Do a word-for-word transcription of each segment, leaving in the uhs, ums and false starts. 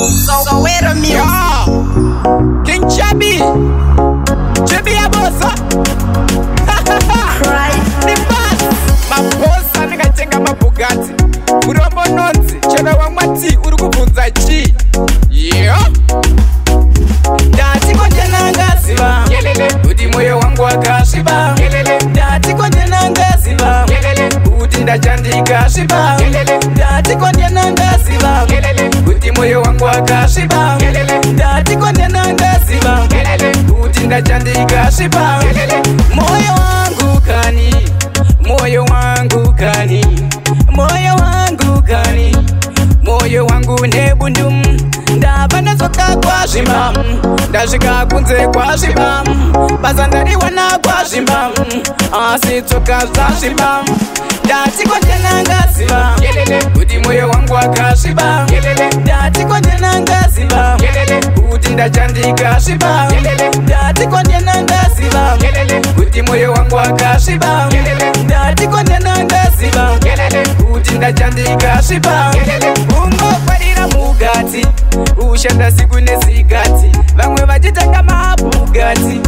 So wait a minute. Yo, King Chubby, Chubby Abosa. Right. The boss, mabosa nikatenga mabugati. Urombo nonzi, chena wamati urukubunza chi. Yeah. Dati konde nangasiba, udi moyo wangu wakashiba. Dati konde nangasiba, udi ndachandika shiba. Dati konde nangasiba, udi moyo wangu wakashiba. Dati konde nangasiba, udi ndachandika shiba. Moyo wangu kani, moyo wangu kani, moyo wangu kani, moyo wangu nebundum. Ndabana soka kwa shimba, ndashika kunze kwa shimba, bazandariwa na kwa shimba, asitoka za shimba. Dati konde nangasiba, udi moyo wangu wakashiba. Dati konde nangasiba, udi ndachandika shiba. Dati konde nangasiba, udi moyo wangu wakashiba. Dati konde nangasiba, udi ndachandika shiba. Ungo kwarira mugati, ushanda siku nesigati, vamwe vachitanga mabugati.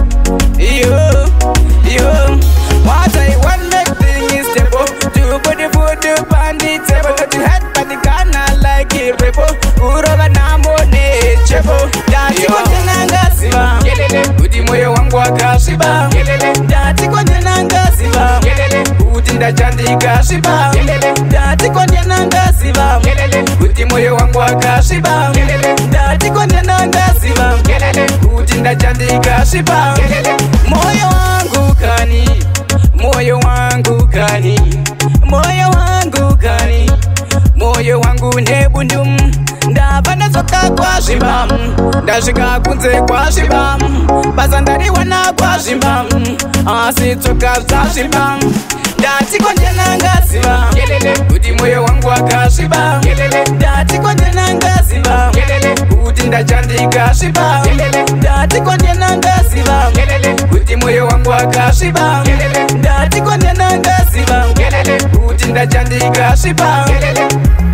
Yo, yo, what I want make thing is stable. To put the food up on the table, got your head by the corner like a rebel. Urova na mone chebo. Dati konde nangasiba, udi moyo wangu wakashiba. Dati konde nangasiba, udi ndachandika shiba. Dati konde nangasiba, udi moyo wangu wakashiba. Dati konde nangasiba, udi ndachandika shiba. Moyo wangu kani, moyo wangu kani, moyo wangu kani, moyo wangu nebundum. Ndabana soka kwa shimba, ndashika kunze kwa shimba, bazandariwa na kwa shimba, asitoka za shimba. Dati konde nangasiba, udi moyo wangu wakashiba. Dati konde nangasiba, udi ndachandika shiba. Dati konde nangasiba, udi moyo wangu wakashiba. Dati konde nangasiba, udi ndachandika shiba.